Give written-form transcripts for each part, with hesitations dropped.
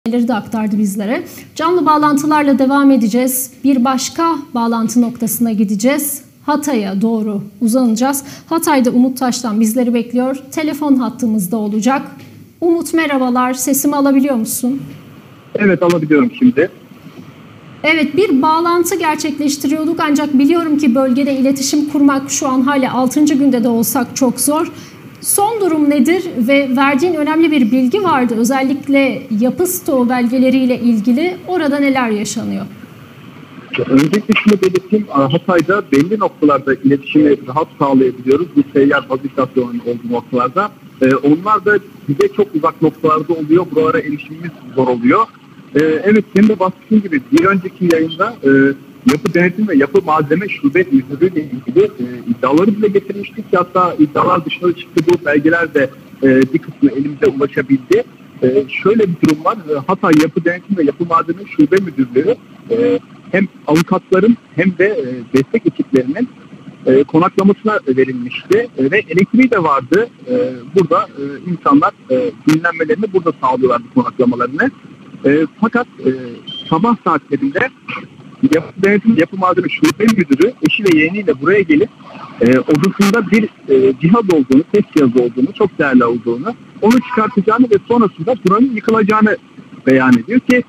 de aktardı bizlere. Canlı bağlantılarla devam edeceğiz. Bir başka bağlantı noktasına gideceğiz. Hatay'a doğru uzanacağız. Hatay'da Umut Taş'tan bizleri bekliyor. Telefon hattımızda olacak. Umut merhabalar. Sesimi alabiliyor musun? Evet, alabiliyorum şimdi. Evet, bir bağlantı gerçekleştiriyorduk ancak biliyorum ki bölgede iletişim kurmak şu an hala 6. günde de olsak çok zor. Son durum nedir ve verdiğin önemli bir bilgi vardı. Özellikle yapı stoğu belgeleriyle ilgili orada neler yaşanıyor? Öncelikle şunu belirteyim. Hatay'da belli noktalarda iletişimi rahat sağlayabiliyoruz. Bu seyyar fabrikasyonun olduğu noktalarda. Onlar da bize çok uzak noktalarda oluyor. Buralara erişimimiz zor oluyor. Evet, senin de bahsettiğin gibi bir önceki yayında yapı denetim ve yapı malzeme şube müdürlüğüyle ilgili iddiaları bile getirmiştik. Hatta iddialar dışında çıktı, bu belgeler de bir kısmı elimize ulaşabildi. Şöyle bir durum var. Hatay Yapı Denetim ve Yapı Malzeme Şube Müdürlüğü hem avukatların hem de destek ekiplerinin konaklamasına verilmişti ve elektriği de vardı. Burada insanlar dinlenmelerini burada sağlıyorlardı, konaklamalarını. Fakat sabah saatlerinde Yapı Denetim Yapı Malzeme Şube Müdürü eşi ve yeğeniyle buraya gelip odasında bir cihaz olduğunu, ses cihazı olduğunu, çok değerli olduğunu, onu çıkartacağını ve sonrasında buranın yıkılacağını beyan ediyor ki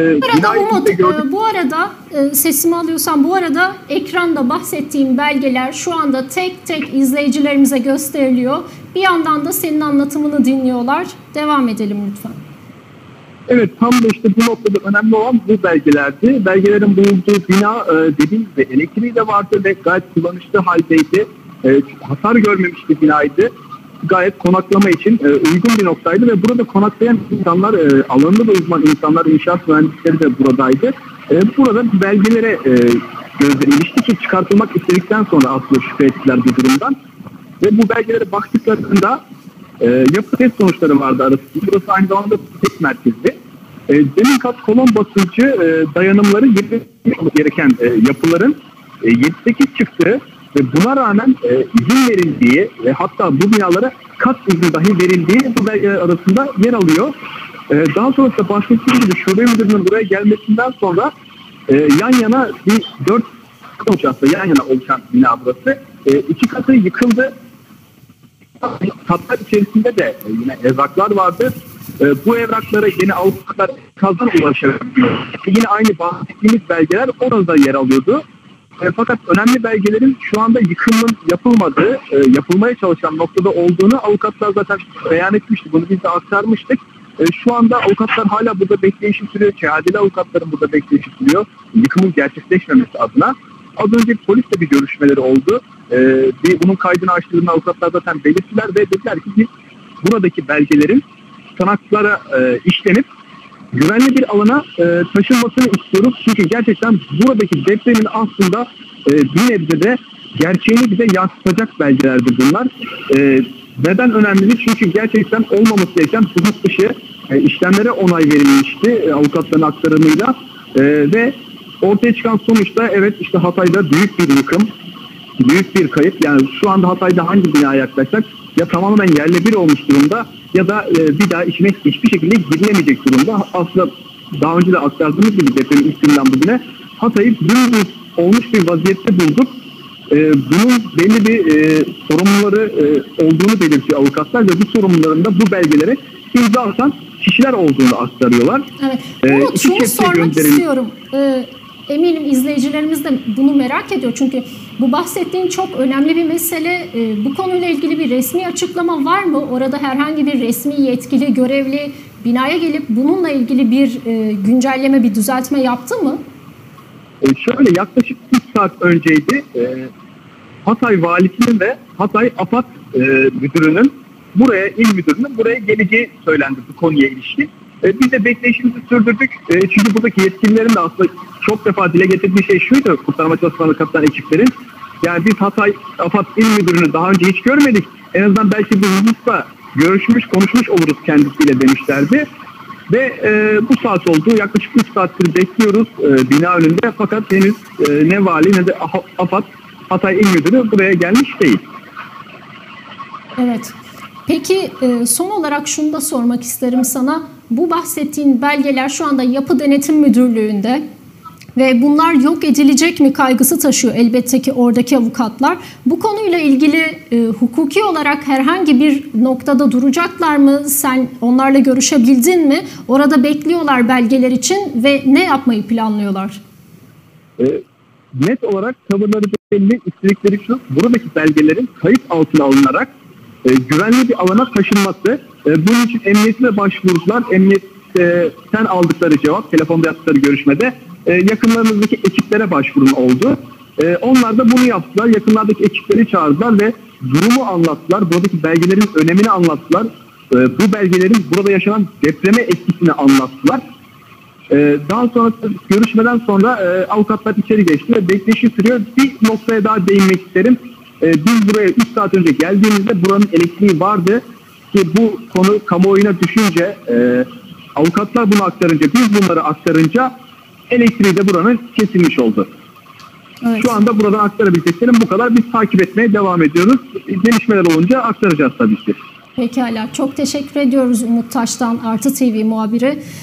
Umut, bu arada sesimi alıyorsan, bu arada ekranda bahsettiğim belgeler şu anda tek tek izleyicilerimize gösteriliyor. Bir yandan da senin anlatımını dinliyorlar. Devam edelim lütfen. Evet, tam da işte bu noktada önemli olan bu belgelerdi. Belgelerin bulunduğu bina dediğim gibi elektriği de vardı ve gayet kullanışlı haldeydi. Hasar görmemiş bir binaydı. Gayet konaklama için uygun bir noktaydı ve burada konaklayan insanlar, alanında da uzman insanlar, inşaat mühendisleri de buradaydı. Burada belgelere gözleri ilişti ki çıkartılmak istedikten sonra aslında şüphe ettiler bu durumdan. Ve bu belgelere baktıklarında yapı test sonuçları vardı arasında. Burası aynı zamanda test merkezli. Zemin kat kolon basıncı dayanımları gereken yapıların 7-8 çıktığı ve buna rağmen izin verildiği ve hatta bu binalara kat izni dahi verildiği bu belgeler arasında yer alıyor. Daha sonrasında bahsettiğim gibi şube müdürünün buraya gelmesinden sonra yan yana bir 4 kat yan yana oluşan bina burası. 2 katı yıkıldı. Katlar içerisinde de yine evraklar vardı. Bu evraklara yine avukatlar kazan ulaşabiliyor. Yine aynı bahsettiğimiz belgeler orada yer alıyordu. Fakat önemli belgelerin şu anda yıkımın yapılmadığı, yapılmaya çalışan noktada olduğunu avukatlar zaten beyan etmişti. Bunu biz de aktarmıştık. Şu anda avukatlar hala burada bekleyişi sürüyor. Şehadeli avukatların burada bekleyişi sürüyor. Yıkımın gerçekleşmemesi adına. Az önce polisle bir görüşmeleri oldu. Bunun kaydını açtığında avukatlar zaten belirttiler ve dediler ki biz buradaki belgelerin sanatlara işlenip güvenli bir alana taşınmasını istiyoruz. Çünkü gerçekten buradaki depremin aslında bir nebze de gerçeğini bize yansıtacak belgelerdir bunlar. Neden önemlidir? Çünkü gerçekten olmaması gereken hukuk dışı işlemlere onay verilmişti avukatların aktarımıyla ve ortaya çıkan sonuçta evet işte Hatay'da büyük bir yıkım, büyük bir kayıp. Yani şu anda Hatay'da hangi binaya yaklaşsak ya tamamen yerle bir olmuş durumda ya da bir daha içine hiçbir şekilde girilemeyecek durumda. Aslında daha önce de aktardığımız gibi depremin ilk günden bugüne Hatay'ı dümdüz olmuş bir vaziyette bulduk. Bunun belli bir sorumluları olduğunu belirtiyor avukatlar ve bu sorumluların da bu belgelere imza atan kişiler olduğunu aktarıyorlar. Evet. Şunu sormak istiyorum. Eminim izleyicilerimiz de bunu merak ediyor. Çünkü bu bahsettiğin çok önemli bir mesele. Bu konuyla ilgili bir resmi açıklama var mı? Orada herhangi bir resmi yetkili, görevli binaya gelip bununla ilgili bir güncelleme, bir düzeltme yaptı mı? Şöyle yaklaşık 3 saat önceydi. Hatay Valisi'nin ve Hatay AFAD müdürünün il müdürünün buraya geleceği söylendi bu konuya ilişkin. Biz de bekleyişimizi sürdürdük. Çünkü buradaki yetkililerin de aslında çok defa dile getirdiği şey şuydu, kurtarma çalışmalarına katılan ekiplerin. Yani biz Hatay AFAD İl Müdürünü daha önce hiç görmedik. En azından belki bu hususta görüşmüş, konuşmuş oluruz kendisiyle demişlerdi. Ve bu saat oldu. Yaklaşık 3 saattir bekliyoruz bina önünde. Fakat henüz ne vali ne de AFAD Hatay İl Müdürü buraya gelmiş değil. Evet. Peki son olarak şunu da sormak isterim sana. bu bahsettiğin belgeler şu anda Yapı Denetim Müdürlüğü'nde ve bunlar yok edilecek mi kaygısı taşıyor elbette ki oradaki avukatlar. Bu konuyla ilgili hukuki olarak herhangi bir noktada duracaklar mı? Sen onlarla görüşebildin mi? Orada bekliyorlar belgeler için ve ne yapmayı planlıyorlar? Net olarak tavırları belli, istedikleri şu, buradaki belgelerin kayıt altına alınarak güvenli bir alana taşınması. Bunun için emniyetine başvurdular. Emniyetten aldıkları cevap, telefonda yaptıkları görüşmede yakınlarımızdaki ekiplere başvurun oldu. Onlar da bunu yaptılar. Yakınlardaki ekipleri çağırdılar ve durumu anlattılar. Buradaki belgelerin önemini anlattılar. Bu belgelerin burada yaşanan depreme etkisini anlattılar. Daha sonra görüşmeden sonra avukatlar içeri geçti ve bekleyişi sürüyor. Bir noktaya daha değinmek isterim. Biz buraya 3 saat önce geldiğimizde buranın elektriği vardı ki bu konu kamuoyuna düşünce avukatlar bunu aktarınca, biz bunları aktarınca elektriği de buranın kesilmiş oldu. Evet. Şu anda buradan aktarabileceklerim bu kadar. Biz takip etmeye devam ediyoruz. Gelişmeler olunca aktaracağız tabii ki. Pekala. Çok teşekkür ediyoruz Umut Taş'tan, Artı TV muhabiri.